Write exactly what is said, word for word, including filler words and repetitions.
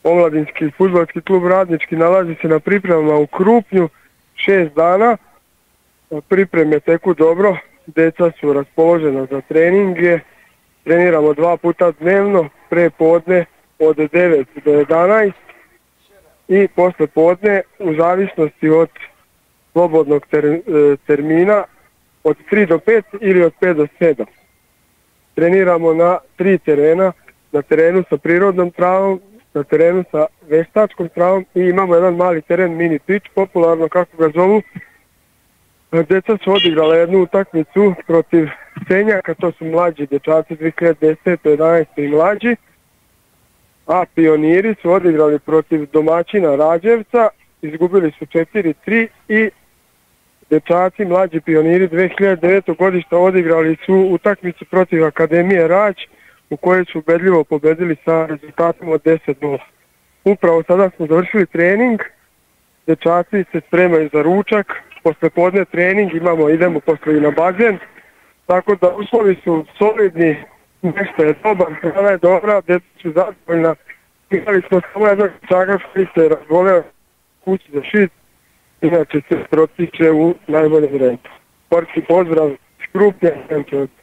Omladinski fudbalski klub Radnički nalazi se na pripremama u Krupnju šest dana. Pripreme teku dobro, djeca su raspoložena za treninge. Treniramo dva puta dnevno, pre podne od devet do jedanaest i posle podne u zavisnosti od slobodnog ter, termina od tri do pet ili od pet do sedam. Treniramo na tri terena, na terenu sa prirodnom travom, na terenu sa veštačkom travom i imamo jedan mali teren, mini pitch, popularno kako ga zovu. Djeca su odigrala jednu utakmicu protiv Senjaka, to su mlađi dječaci dvije hiljade desete. jedanaeste i mlađi, a pioniri su odigrali protiv domaćina Rađevca, izgubili su četiri tri i dječaci mlađi pioniri dvije hiljade devetog. godišta odigrali su utakmicu protiv Akademije Rać u kojoj su ubedljivo pobedili sa rezultatom od deset nula. Upravo sada smo završili trening, dječaci se spremaju za ručak, posle podne trening imamo, idemo posle i na bazen, tako da uslovi su solidni, nešto je dobar, hrana je dobra, djeca su zadovoljna. Imali smo samo jednog čaka koji se razvoleo kući za šit, inače se protiče u najboljem redu. Sportski pozdrav, Škrupnja,